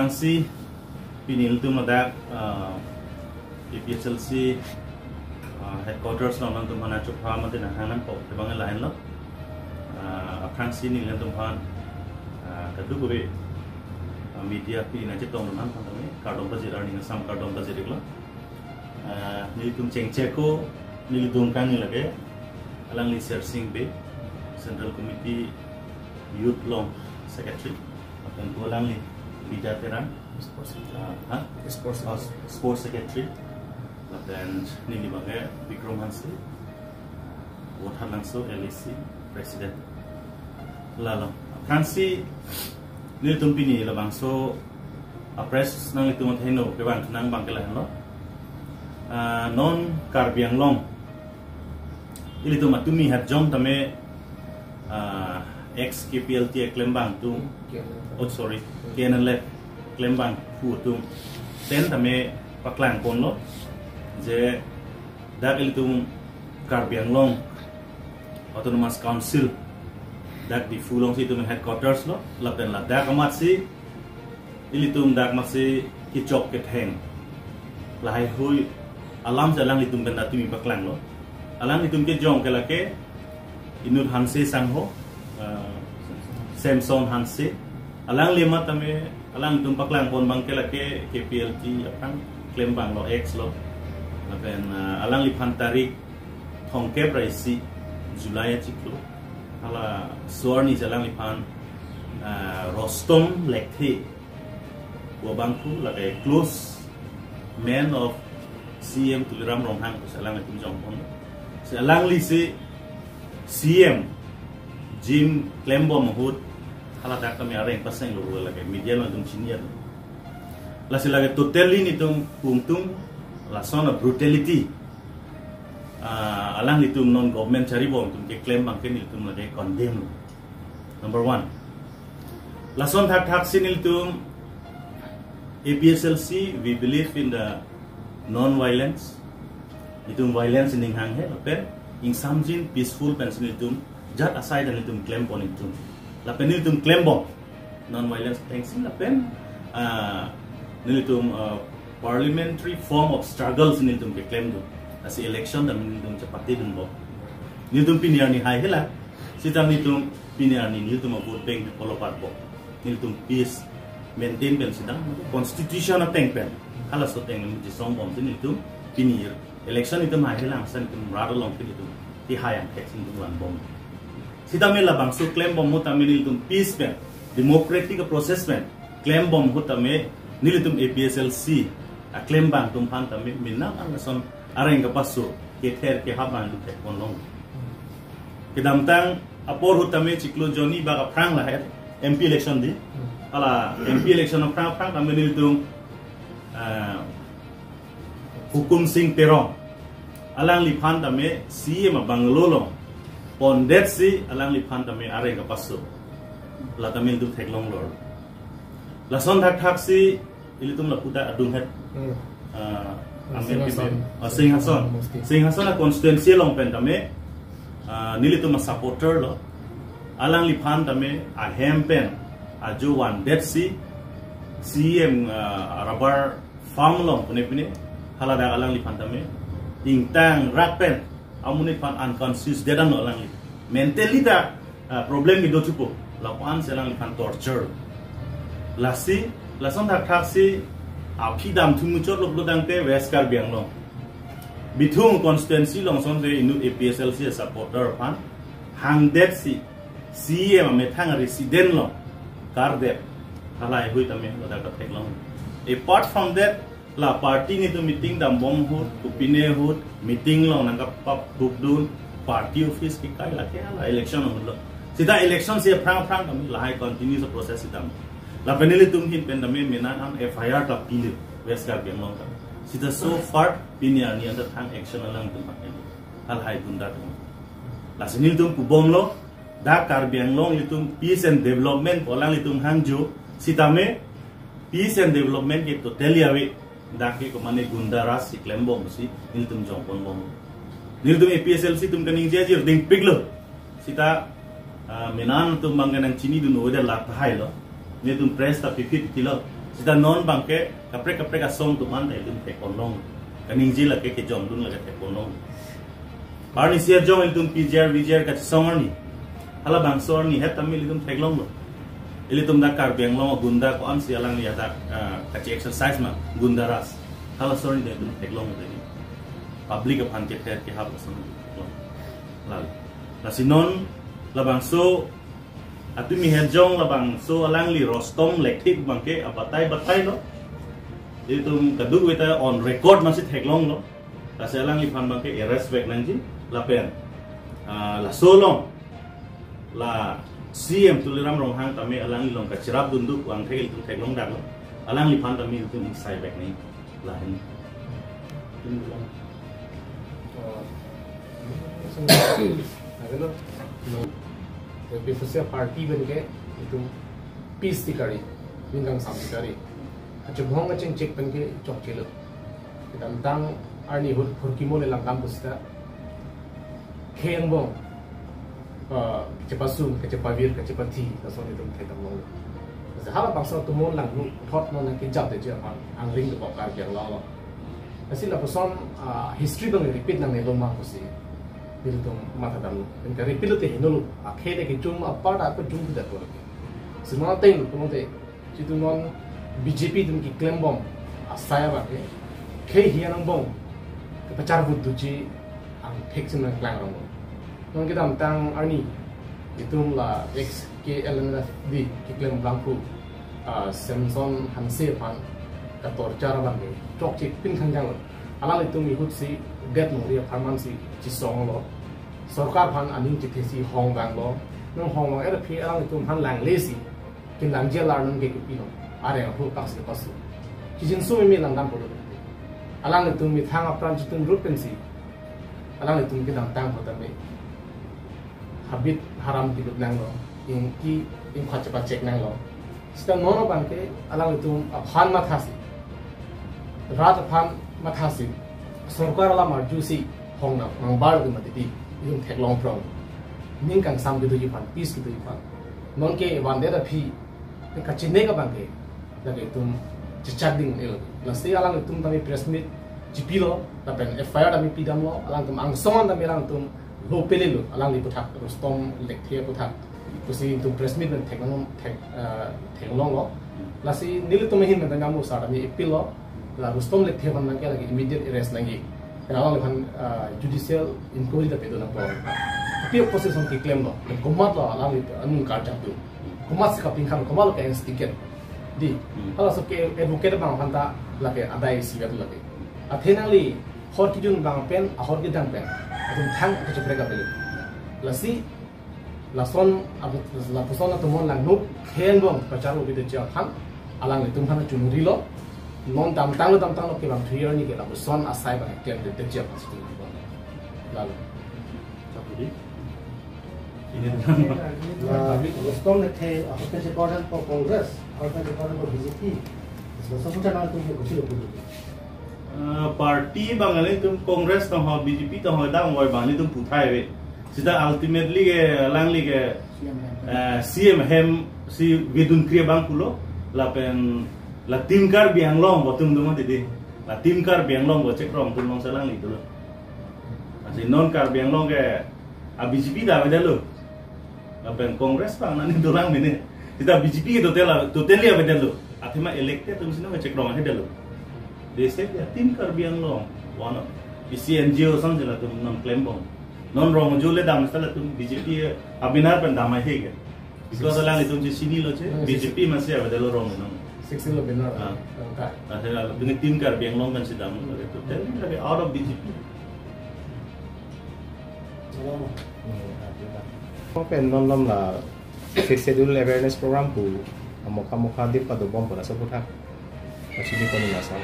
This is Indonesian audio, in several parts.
Hanse pinil tu madak APHLC headquarters lo nang tumhan achupha mate na hanan po tebang lain lo Hanse ni lan tumhan kadu gobe media pi na chitong nan phamani kardom ba jirar ni sam kardom ba jirik lo ni tum chengcheko ni tum kang ni lage alang li searching be Central Committee Youth Law Secretary akan ulang ni Bija Terang Sports Secretary dan ni dibagai Bikrom Hanse Wothan langsung LAC President lalu Hanse ni tumpini labangso press nang itu matheno keban nang bangkelan lo non karbiang long ili tu matumi hat jom tame ex KPLT klembang tu sorry KNL klembang fu tu ten tame paklang kon lo je dak ili tu karbiang long autonomous council dak di fulong si tu headquarters lo lapen la dak amat si ili tu dak masih kicok ketheng lahai hui alam jalang itu benda tu mi paklang lo alam itu ke jong ke lake inur Hanse sangho Samson Hanse alang lima tame alang itu paklang pon bang ke lake KPLT apang klembang lo X lo lapen alang lipan tarik thongke praisi Julai ciklo ala suarni jalang lipan Rostom lekhe wabangku lake close man of CM tuliram ronghang ko salang itum jongpon salang li si CM Jim Klembo mahut hala dak kami areng pasang lo lagi media no tum senior la sila totally ni tum pungtung la sona brutality alang itum non government chari bom tum ke claim bang ken itum lagi condemn number 1 la son thak sin itum APHLC we believe in the non-violence, itum violence in hang he, lapen in samjin peaceful pension itum jat aside dan itum claim pon itum, lapen itum claim bom non-violence thanks lapen itum parliamentary form of struggles in itum ke claim tu, asi election dan itum cepati dun bom, itum piniar ni hai hela, sitam itum piniar ni itum vote bank polopat bom, itum peace maintain pen sidang constitution of tank pen halas so teng ni song bom tin itu pinir election itu mai helang san itu rada long tin itu ti hayang tek sin tuan bom sidame labang so claim bom mutame ni itu peace pen democratic process pen claim bom hutame nilitum APHLC a claim bang tum pan tame minna ang son areng ka paso ke ther ke haban du tek kon long kedam tang apor hutame ciklo joni ba ka prang la het MP election di ala MP election of prang tame nilitum hukum sing terong alang lipan tame CM Bangalore pondet si alang lipan tame are ka paso la tame du theklong lor la son thak si ilitum la puta adung het Singhason a constituency long pen tame nilitum supporter lo alang lipan tame a hempen aju one that si CM rubber farm long pune halada alang lipan tame ingtang rapen amuni pan unconscious dedan no alang mentally da problem ni dotupo lapan selang lipan torture lasi lason thak si apidam thumuchor lok lodang te weskar biang long bithung constituency long son de inu APHLC supporter pan hang det si CM me thang resident long karde halai hui tame loda ka thek long apart from that la party ni tu meeting dam bom hut kupine hut meeting long nang ka pap dun party office ki kai la ke la election hut lo sida election se prang tam la hai continue the process itam la peneli tum hin pen dame mena am FIR ta pile west ka bem long ta sida so far pinia ni under thang action lang tum hal hai dunda tum la senil tum ku bom lo da kar biang long litum peace and development olang litum hangju sitame peace and development ke totally awe dake ko mane gundaras si klembo musi niltum jongpon bom niltum APHLC tum kaning jajir ding piglo sita menan tum manganang chini dun oda la thai lo niltum press ta pipit tilo Sida non bangke kapre asong tuman te tum te konong kaning ji la ke jom dun la ke te konong barni sia jom el tum PGR ka songarni hala bang sorni het tamil tum theklong lo ili tum da kar beng lo gunda ko an sia lang ya da ka exercise ma gunda ras hala sorni te tum theklong te public of hanke ke ha pasong la la sinon la bang so atumi hejong labang so alang li rostom lektik bangke batai lo itu kaduk weta on record masih heklong lo kasi alang li pan bangke respect nanji lapen la solong la CM tuliram rong hang tame alang li long kacirap dunduk wang thegel tu heklong dak lo alang li pan tame itu inside back ni la ini tapi fokusnya party benke itu peace dikari, bingkang sam dikari. Aja bohong aja cek benke cok cilo. Kita tentang arni hurkimo le langkam pusta. Keng bong, kecepasum, kecepavir, kecepati, kasih itu kita mau. Seharap bangsa tu mau langgu hot mau nak kijat aja angling tu bakar biar lalu. Asal lah person history bang repeat nang nelom mah pusi. Itu mata dalam, dan kari pilu teh hindu, akhirnya kita cuma apa dah apa cuma tidak boleh. Semua ting, semua teh, itu non BJP tu kita klaim bom, saya pakai, kaya hian bom, kepacar buat tuji, ang fix dengan klaim orang. Non kita tentang arni, itu lah XKLNFD, kita klaim bangku, Samson Hanse pan, kator cara bangke, cok cik pin kanjang, alal itu mihut si dead mori aparman si cisong lo. Sarkar pan aning cikesi hong bang lo, nong hong bang ada pi alang itu pan lang lesi, kin lang jelar nong ke kupino, ada yang hul taksi pasu. Kijin su mi lang dam polo, alang itu mi thang apran jitun rupensi, alang itu mi dang tang kota mi, habit haram tikut nang lo, in khacepa cek nang lo. Sedang nono bang ke alang itu pan mathasi, rat pan mathasi, sarkar alam marjusi hong na mangbar ke matiti. Yung long from ning kang sam gitu jipan peace gitu jipan non ke wande da phi ka chine ka bangke lagi tum chichading el lasti alang tum tami press meet jipilo da pen fire da mi pidam lo alang tum ang songan da mi alang tum lo pele lo alang li puthak rostom lekthia puthak kusi tum press meet ben theklong lo lasti nil tum hin ben ngamu sa da mi ipilo la rostom lekthia ban nang ke lagi immediate arrest nangi kalau lepas judicial inquiry tapi itu nampak, tapi proses untuk claim lo, komat lo alam itu anu kerja tu, komat sekarang pingkan komat lo kayak stiker, di, kalau sebagai advocate bang hanta lagi ada isi itu lagi, akhirnya li, hor kijun bang pen, hor kijang pen, itu thang kecuali mereka beli, lasi, lason, laposon atau mon lang nup, hen bang pacaru itu jauh thang, alang itu mana cumuri lo. Non tam tang lo ke bang trier ni ke la son asai bang ke de jep situ lalu jadi ini public response ne the apa sekoran po Congress apa sekoran po BJP sesuatu nama tu yang kecil pun party bang ini tu Congress tu ha BJP tu ha dah mulai bang ini tu putai we sida ultimately ke langli ke CM hem si vidun kriya bang pulo lapen la tim kar biang long botum duma tadi la tim kar biang long bo cek rom tum long salang itu lo masih non kar biang long ke BJP dah ada lo apa Kongres bang nanti tulang ini kita BJP itu totally ada lo akhirnya elected tu sini cek rom ada lo desa ya tim kar biang long one isi NGO sang jela tu non claim bong non rom jule dam salah tu BJP abinar pen damai hege itu salang itu sini lo cek BJP masih ada lo rom non seksi lo benar, ada dengan tim kar biang long kan sedang itu, jadi lagi out of BJP. Pen non lah, fixed schedule awareness program tu, muka di pada bom pada seputar, masih di koni nasal.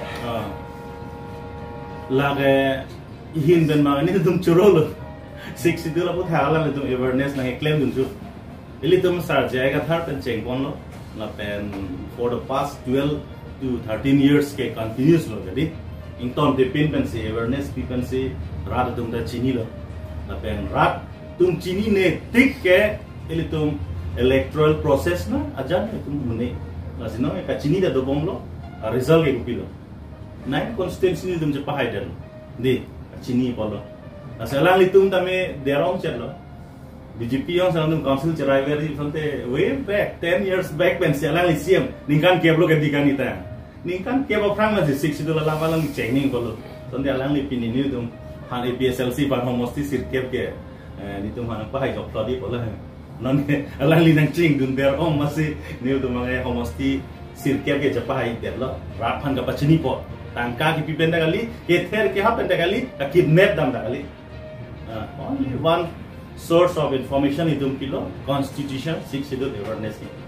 Lagi Ahin ben mang ini tu curol, fixed schedule apa thalang itu awareness nang claim tu, ini tu sarjai kata pen cengkon lo. Lapen for the past 12 to 13 years ke continuous lo jadi ington depend pensi awareness pensi rat tum da chini lo lapen rat tum chini ne tik ke ele tum electoral process na ajan tum mune Lasino ka chini da dobong lo result ke kupilo. 9 constituency ni dum je pahai den. Di chini polo. Asalang litum tame derong chet lo. BJP yang salam council cerai veri sonte way back 10 years back when salang lisiam ningkan keblo ke dikan ita. Ningkan kebo prang masih 6 itu la walang chaining polo. Sonte alang lipin ini dum han APHLC par homosti sirkep ke ni tum han pahai job tadi polo. Non alang linang ching dun derong masih ni dum mangai homosti sirkep ke japahai derlo. Rapan ka pachini po. Tangka ki pipenda kali ke ther ke hapenda kali ka kidnap dam da kali. Only one source of information idum kilo constitution 6 schedule awareness